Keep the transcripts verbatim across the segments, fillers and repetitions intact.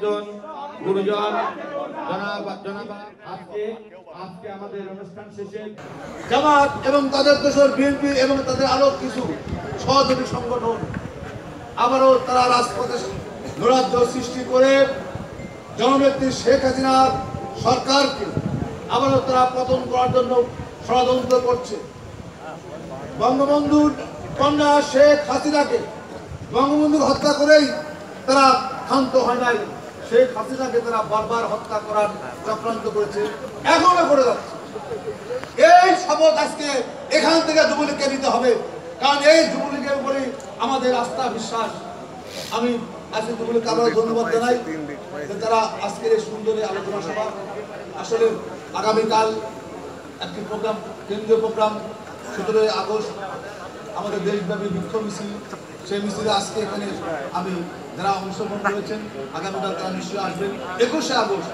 জন গুরুজন জনাব জনাব আজকে আজকে আমাদের অনুষ্ঠান শেষে জামাত এবং তাদের দোসর বিএনপি এবং তাদের আরো কিছু সহযোগী সংগঠন আবারও তারা রাজপথে নৈরাজ্য সৃষ্টি করে জননেত্রী শেখ হাসিনার সরকারকে আবারও তারা পতন করার জন্য ষড়যন্ত্র করছে। বঙ্গবন্ধুর কন্যা শেখ হাসিনাকে বঙ্গবন্ধুকে হত্যা করেই তারা ক্ষান্ত হয় নাই, শেখ হাসিনাকে তারা বারবার হত্যা করার চক্রান্ত করেছে, এখনো করে যাচ্ছে। এই শপথ আজকে এখান থেকে যুবলীগকে নিতে হবে, কারণ এই যুবলীগের উপরে আমাদের আস্থা বিশ্বাস। আমি আজকে যুবলীগকে আবারও ধন্যবাদ জানাই যে তারা আজকের এই সুন্দর আলোচনা সভা, আসলে আগামীকাল একটি প্রোগ্রাম, কেন্দ্রীয় প্রোগ্রাম সতেরোই আগস্ট আমাদের দেশব্যাপী বিক্ষোভ মিছিল, সেই মিছিলে আজকে এখানে আমি যারা অংশগ্রহণ করেছেন আগামীকাল তারা নিশ্চয়ই আসবেন। একুশে আগস্ট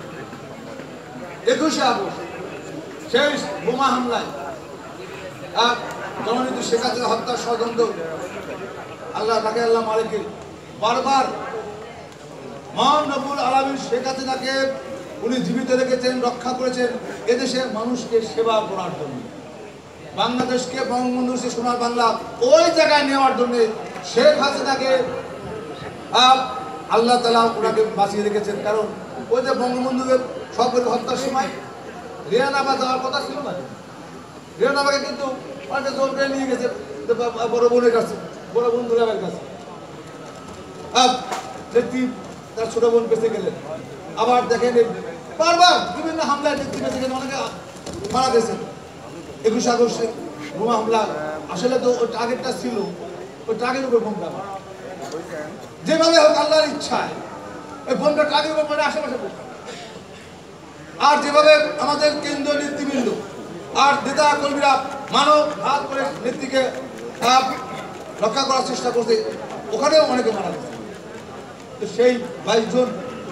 একুশে আগস্ট সেই বোমা হামলায় জননেত্রী শেখ হাসিনা হত্যার ষড়যন্ত্র, আল্লাহ তাকে আল্লাহ মালিকে বারবার মহান রব্বুল আলামিন শেখ হাসিনাকে উনি জীবিত রেখেছেন, রক্ষা করেছেন এদেশের মানুষকে সেবা করার জন্য, বাংলাদেশকে বঙ্গবন্ধু সে সোনার বাংলা ওই জায়গায় নেওয়ার জন্য শেখ হাসিনাকে আল্লাহ তাআলা ওনাকে বাঁচিয়ে রেখেছেন। কারণ ওই যে বঙ্গবন্ধুকে সরকারি হত্যার সময় রিয়ানাবাদ যাওয়ার কথা ছিল না, রিয়ানাবাকে কিন্তু অনেকে জোর করে নিয়ে গেছে বড় বোনের কাছে, বড় বন্ধুরাবের কাছে, তার ছোট বোন বেঁচে গেলেন। আবার দেখেন বারবার বিভিন্ন হামলায় নেত্রী বেঁচে গেলেন, অনেকে মারা গেছেন। একুশে আগস্টে বোমা হামলা আসলে তো ওই টার্গেটটা ছিল, ওই টার্গেটের উপর বোমটা যেভাবে হোক আল্লাহর ইচ্ছায় ওই বোমটা টার্গেটের উপর পড়ে আশেপাশে পড়ছে। আর যেভাবে আমাদের কেন্দ্রীয় নেতৃবৃন্দ আর নেতা কর্মীরা মানব হাত করে নেত্রীকে রক্ষা করার চেষ্টা করছে, ওখানেও অনেকে মারা গেছে। তো সেই বাইশ জন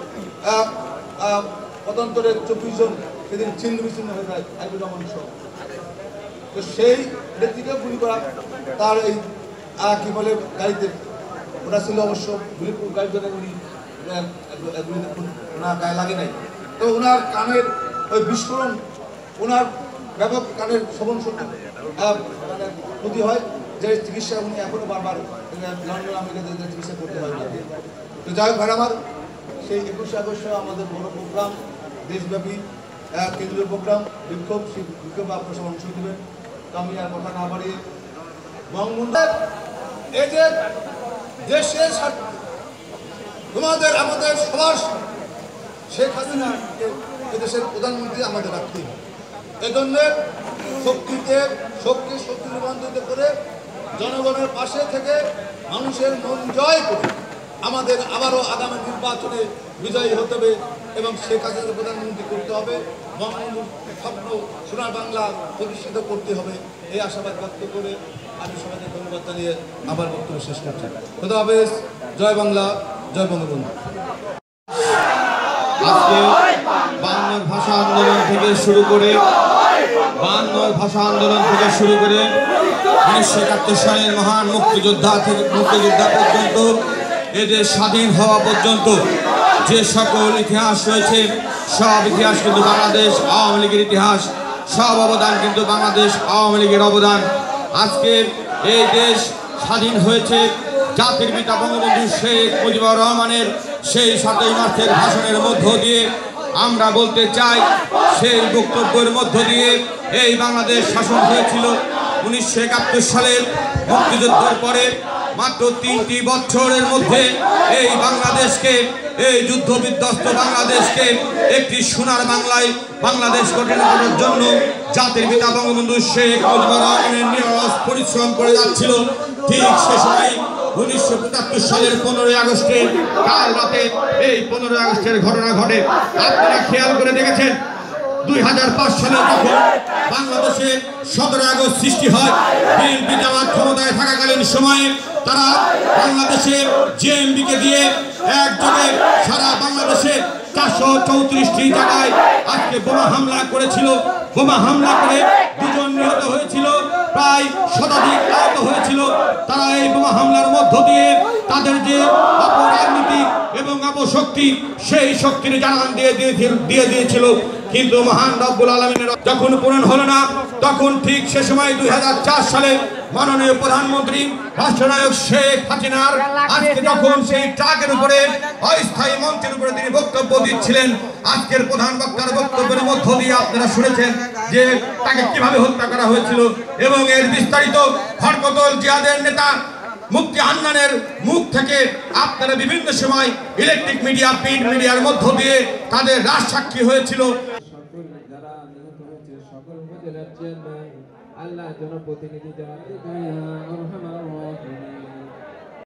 পদান্তরের চব্বিশ জন সেদিন ছিন্ন বিচ্ছিন্ন হয়ে যায় আইবুর রহমান সহ। তো সেই নেত্রীকে গুলি করা তার এই কি বলে গাড়িতে ওটা ছিল অবশ্য গুলিপুর গাড়ি ধরে উনি ওনার গায়ে লাগে নাই। তো ওনার কানের ওই বিস্ফোরণ, ওনার ব্যাপক কানের শ্রবণ শক্তি মানে ক্ষতি হয়, যে চিকিৎসা উনি এখনো বারবার লন্ডন আমেরিকাতে চিকিৎসা করতে হয়। তো যাই হোক ভাই আমার, সেই একুশে আগস্ট আমাদের বড় প্রোগ্রাম, দেশব্যাপী কেন্দ্রীয় প্রোগ্রাম বিক্ষোভ, সেই বিক্ষোভে আপনার সব অংশ দেবেন। তো আমি আর কথা না বাড়িয়ে বঙ্গবন্ধু এই যে দেশের তোমাদের আমাদের সবার শেখ হাসিনাকে এদেশের প্রধানমন্ত্রী আমাদের রাখতে হবে। এজন্য শক্তিতে শক্তি শক্তি রূপান্তরিত করে জনগণের পাশে থেকে মানুষের মন জয় করে আমাদের আবারও আগামী নির্বাচনে বিজয়ী হতে হবে এবং শেখ হাসিনাকে প্রধানমন্ত্রী করতে হবে, বঙ্গবন্ধুর স্বপ্ন সোনার বাংলা প্রতিষ্ঠিত করতে হবে। এই আশাবাদ ব্যক্ত করে আমি সবাইকে ধন্যবাদ জানিয়ে আবার বক্তব্য শেষ করছি। খোদা হাফেজ, জয় বাংলা, জয় বঙ্গবন্ধু। আজকে বায়ান্নর ভাষা আন্দোলন থেকে শুরু করে বায়ান্নর ভাষা আন্দোলন থেকে শুরু করে উনিশশো একাত্তর সালের মহান মুক্তিযোদ্ধা থেকে মুক্তিযোদ্ধা পর্যন্ত এদের স্বাধীন হওয়া পর্যন্ত যে সকল ইতিহাস রয়েছে, সব ইতিহাস কিন্তু বাংলাদেশ আওয়ামী লীগের ইতিহাস, সব অবদান কিন্তু বাংলাদেশ আওয়ামী লীগের অবদান। আজকে এই দেশ স্বাধীন হয়েছে জাতির পিতা বঙ্গবন্ধু শেখ মুজিবুর রহমানের সেই সাতই মার্চের ভাষণের মধ্য দিয়ে। আমরা বলতে চাই, সেই বক্তব্যের মধ্য দিয়ে এই বাংলাদেশ শাসন হয়েছিল। উনিশশো একাত্তর সালের মুক্তিযুদ্ধের পরে মাত্র তিনটি বছরের মধ্যে এই বাংলাদেশকে, এই যুদ্ধ বিধ্বস্ত বাংলাদেশকে একটি সোনার বাংলায় বাংলাদেশ গঠন করার জন্য জাতির পিতা বঙ্গবন্ধু শেখ মুজিবুর রহমানের নিরলস পরিশ্রম করে যাচ্ছিল। ঠিক সে সময় উনিশশো পঁচাত্তর সালের পনেরোই আগস্টে কাল রাতে এই পনেরোই আগস্টের ঘটনা ঘটে। আপনারা খেয়াল করে দেখেছেন, দুই হাজার পাঁচ সালে যখন বাংলাদেশে সতেরো আগস্ট সৃষ্টি হয়, বিএনপি জামাত ক্ষমতায় থাকাকালীন সময়ে তারা বাংলাদেশের জেএমবিকে দিয়ে একযোগে সারা বাংলাদেশে চারশো চৌত্রিশটি জায়গায় আজকে বোমা হামলা করেছিল। বোমা হামলা করে দুজন নিহত হয়েছিল, প্রায় শতাধিক আহত হয়েছিল। তারা এই বোমা হামলার মধ্য দিয়ে তাদের যে অপরাজনীতি এবং অপশক্তি, সেই শক্তির জানান দিয়ে দিয়ে দিয়েছিল। কিন্তু মহান রব্বুল আলামিনের যখন পূরণ হলো না, তখন ঠিক সে সময় দুই হাজার চার সালে মাননীয় প্রধানমন্ত্রী রাষ্ট্রনায়ক শেখ হাসিনার আজকে যখন সেই ট্রাকের উপরে অস্থায়ী মঞ্চের উপরে তিনি বক্তব্য দিচ্ছিলেন, আজকের প্রধান বক্তার বক্তব্যের মধ্য দিয়ে আপনারা শুনেছেন যে তাকে কিভাবে হত্যা করা হয়েছিল এবং এর বিস্তারিত হরকতুল জিহাদের নেতা মুফতি হান্নানের মুখ থেকে আপনারা বিভিন্ন সময় ইলেকট্রিক মিডিয়া, প্রিন্ট মিডিয়ার মধ্য দিয়ে তাদের রাজ সাক্ষী হয়েছিল। যারা নিহত হয়েছে সকল উপজেলার চেয়ারম্যান, আল্লাহ জনপ্রতিনিধি যারা